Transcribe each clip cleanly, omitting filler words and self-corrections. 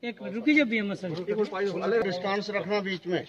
एक रुकी जब भी मसल डिस्टेंस रखना बीच में।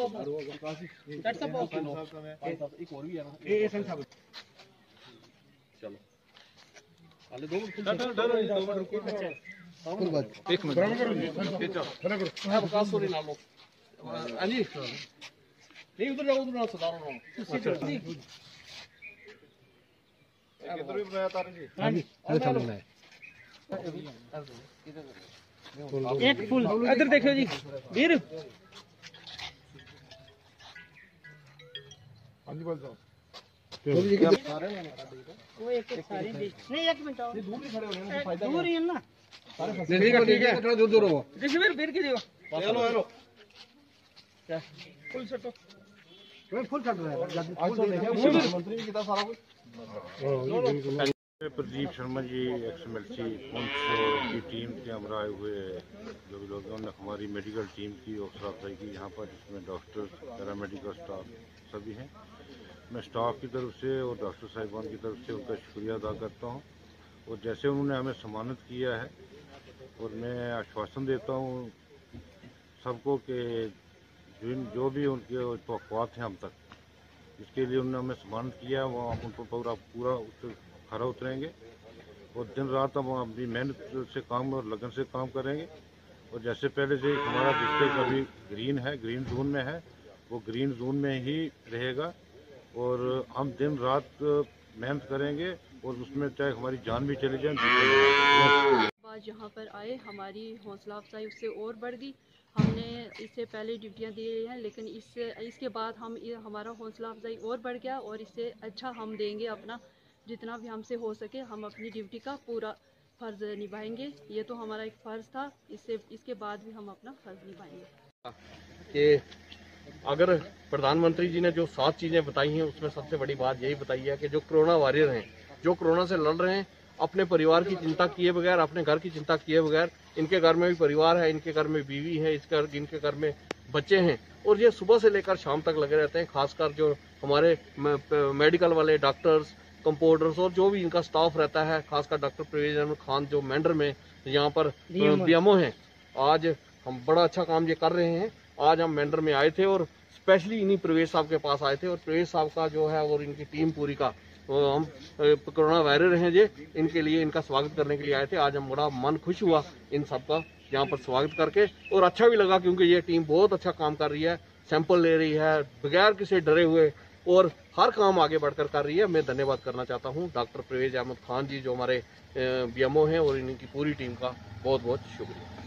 एक फुल इधर देखो जी वीर। वो एक सारी नहीं, एक मिनट और दूर ही है ना। ठीक है थोड़ा दूर हो। देखिए वीर के दियो। हेलो क्या फुल सेट फुल सेट है मंत्री जी कितना सारा कुछ। प्रदीप शर्मा जी XMLC पुंछ की टीम के हमरा आए हुए जो भी लोग उन्होंने हमारी मेडिकल टीम की हौसला अफजाई की यहाँ पर, जिसमें डॉक्टर, पैरामेडिकल स्टाफ सभी हैं। मैं स्टाफ की तरफ से और डॉक्टर साहिबान की तरफ से उनका शुक्रिया अदा करता हूँ। और जैसे उन्होंने हमें सम्मानित किया है, और मैं आश्वासन देता हूँ सबको कि जो भी उनके तवक्कुआत हैं हम तक, जिसके लिए उन्होंने हमें सम्मानित किया, वो हम उनको पूरा खरा उतरेंगे। और दिन रात हम अपनी मेहनत से काम और लगन से काम करेंगे। और जैसे पहले से हमारा डिस्ट्रिक्ट अभी ग्रीन जोन में है, वो ग्रीन जोन में ही रहेगा। और हम दिन रात मेहनत करेंगे, और उसमें चाहे हमारी जान भी चली जाए। आज यहाँ पर आए, हमारी हौसला अफजाई उससे और बढ़ गई। हमने इससे पहले ड्यूटियाँ दी हैं, लेकिन इसके बाद हमारा हौसला अफजाई और बढ़ गया। और इससे अच्छा हम देंगे अपना, जितना भी हमसे हो सके हम अपनी ड्यूटी का पूरा फ़र्ज़ निभाएंगे। ये तो हमारा एक फ़र्ज़ था, इसके बाद भी हम अपना फ़र्ज़ निभाएंगे। कि अगर प्रधानमंत्री जी ने जो 7 चीज़ें बताई हैं, उसमें सबसे बड़ी बात यही बताई है कि जो कोरोना वॉरियर हैं, जो कोरोना से लड़ रहे हैं, अपने परिवार की चिंता किए बगैर, अपने घर की चिंता किए बगैर, इनके घर में भी परिवार है, इनके घर में बीवी है, इनके घर में बच्चे हैं, और ये सुबह से लेकर शाम तक लगे रहते हैं। खासकर जो हमारे मेडिकल वाले डॉक्टर्स, कंपाउंडर्स और जो भी इनका स्टाफ रहता है, खासकर डॉक्टर परवेज अहमद खान जो मेंढर में यहाँ पर BMO हैं, आज हम बड़ा अच्छा काम ये कर रहे हैं। आज हम मेंढर में आए थे और स्पेशली इन्हीं परवेज साहब के पास आए थे, और परवेज साहब का जो है और इनकी टीम पूरी का हम कोरोना वॉरियर हैं जे, इनके लिए इनका स्वागत करने के लिए आए थे। आज हम बड़ा मन खुश हुआ इन सब का यहाँ पर स्वागत करके, और अच्छा भी लगा क्योंकि ये टीम बहुत अच्छा काम कर रही है, सैंपल ले रही है बगैर किसी डरे हुए, और हर काम आगे बढ़कर कर रही है। मैं धन्यवाद करना चाहता हूँ डॉक्टर परवेज अहमद खान जी जो हमारे BMO हैं, और इनकी पूरी टीम का बहुत बहुत शुक्रिया।